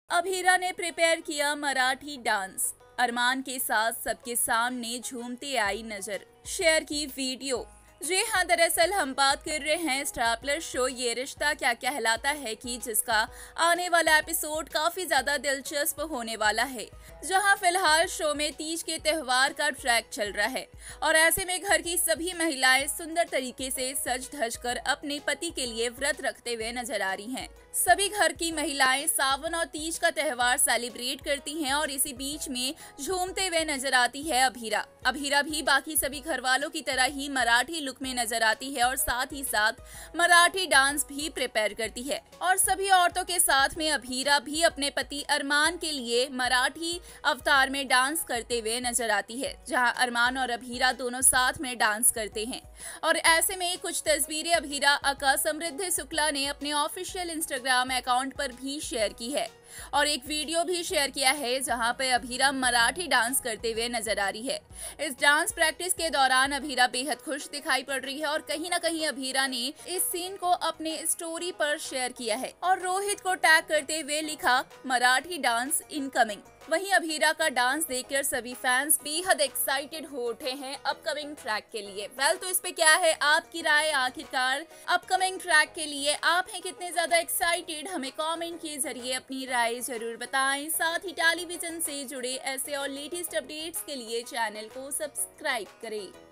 अभीरा ने प्रिपेयर किया मराठी डांस। अरमान के साथ सबके सामने झूमती आई नजर। शेयर की वीडियो। जी हाँ, दरअसल हम बात कर रहे हैं स्टार प्लस शो ये रिश्ता क्या कहलाता है की, जिसका आने वाला एपिसोड काफी ज्यादा दिलचस्प होने वाला है। जहां फिलहाल शो में तीज के त्योहार का ट्रैक चल रहा है और ऐसे में घर की सभी महिलाएं सुंदर तरीके से सज धज कर अपने पति के लिए व्रत रखते हुए नजर आ रही हैं। सभी घर की महिलाएं सावन और तीज का त्योहार सेलिब्रेट करती हैं और इसी बीच में झूमते हुए नजर आती है अभीरा। अभीरा भी बाकी सभी घर वालों की तरह ही मराठी लुक में नजर आती है और साथ ही साथ मराठी डांस भी प्रिपेयर करती है। और सभी औरतों के साथ में अभीरा भी अपने पति अरमान के लिए मराठी अवतार में डांस करते हुए नजर आती है, जहां अरमान और अभीरा दोनों साथ में डांस करते हैं। और ऐसे में कुछ तस्वीरें अभीरा अका समृद्धि शुक्ला ने अपने ऑफिशियल इंस्टाग्राम अकाउंट पर भी शेयर की है और एक वीडियो भी शेयर किया है, जहां पे अभीरा मराठी डांस करते हुए नजर आ रही है। इस डांस प्रैक्टिस के दौरान अभीरा बेहद खुश दिखाई पड़ रही है और कहीं ना कहीं अभीरा ने इस सीन को अपने स्टोरी पर शेयर किया है और रोहित को टैग करते हुए लिखा, मराठी डांस इनकमिंग। वहीं अभीरा का डांस देखकर सभी फैंस बेहद एक्साइटेड हो उठे हैं अपकमिंग ट्रैक के लिए। तो इस पे क्या है आपकी राय? आखिरकार अपकमिंग ट्रैक के लिए आप हैं कितने ज्यादा एक्साइटेड? हमें कमेंट के जरिए अपनी राय जरूर बताएं। साथ ही टेलीविजन से जुड़े ऐसे और लेटेस्ट अपडेट्स के लिए चैनल को सब्सक्राइब करें।